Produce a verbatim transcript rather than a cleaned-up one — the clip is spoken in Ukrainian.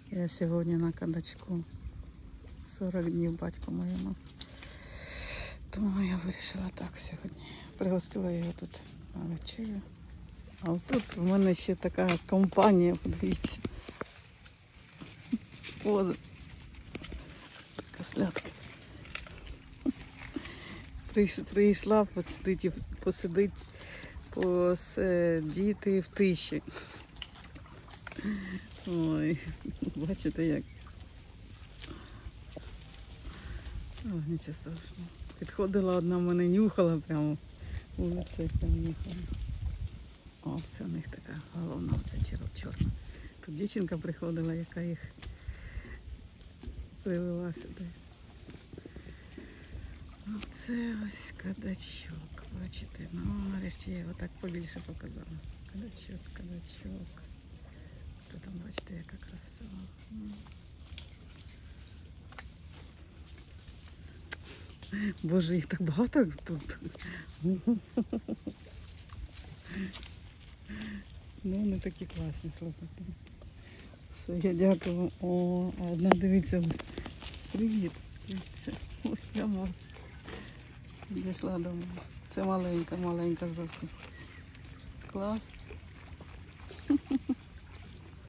Я сьогодні на кадачку. сорок днів батько моєму. Тому я вирішила так сьогодні. Пригостила його тут на вечерю. А тут в мене ще така компанія, подивіться. О, така слядка. Прийшла посидіти, посидити, посидіти в тиші. Ой, бачите як. О, нічого страшного. Підходила одна, мене нюхала прямо. Вулиця прямо нюхала. О, це у них така головна, оця чорна. Тут дівчинка приходила, яка їх привела сюди. Оце ось кадачок, бачите. Ну, нарешті я його так побільше показала. Кадачок, кадачок. Тут там, бачите, яка красива. Боже, їх так багато тут. Ну, вони такі класні, слухайте. Все, я дякую. О, а одна, дивіться, привіт. Дивіться. Ось прямо ось. Дійшла до мене. Це маленька, маленька зовсім. Клас.